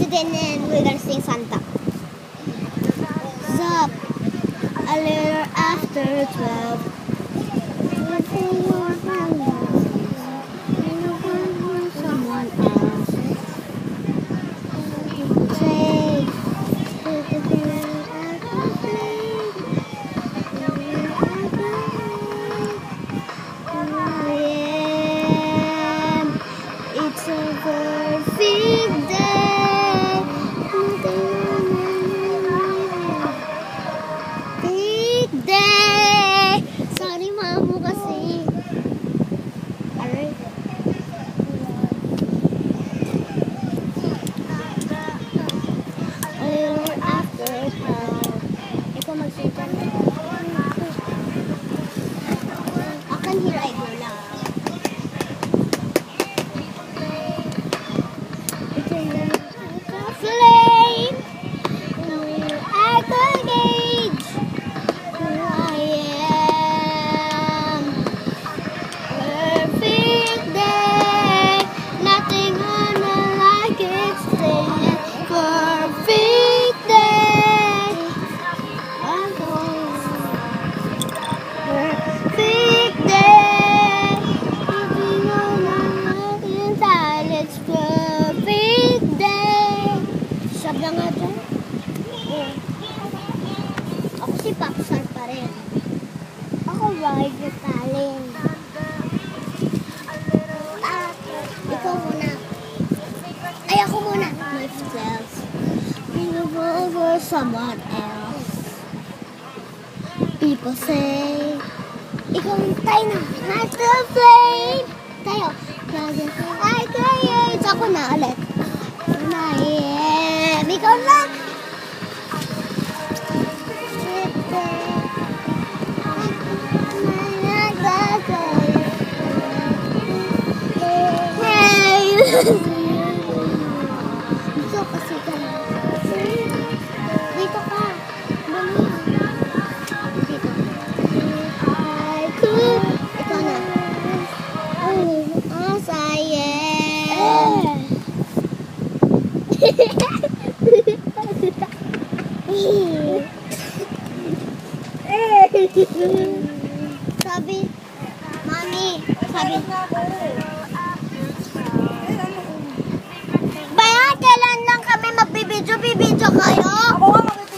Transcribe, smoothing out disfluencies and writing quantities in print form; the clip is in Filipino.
Today and we're gonna sing Santa. Up a little after 12. Someone else. Say, it's a perfect day. Big day. Sorry, Mamu kasi. Alright. A little after 12. Ikaw magsutan na. I can hear I go lang. Flame. I can gauge who I am. Perfect day. Nothing unlike it's there. Perfect day. Perfect day. Nothing unlike inside. It's perfect day. Sabi nga dyan. Ako si Popstar pa rin. Ako Roger Talin. Ikaw muna. Ay, ako muna. Myself. For someone else. People say, ikaw tayo na. Not the flame. Tayo. Ay, kaya. Ako na ulit. Ikaw lang. Dito kasi ka na. Dito ka. Dito. I could. Ito na. As I am. Sabi, Mami, sabi, kailan lang kami magbibidyo kayo?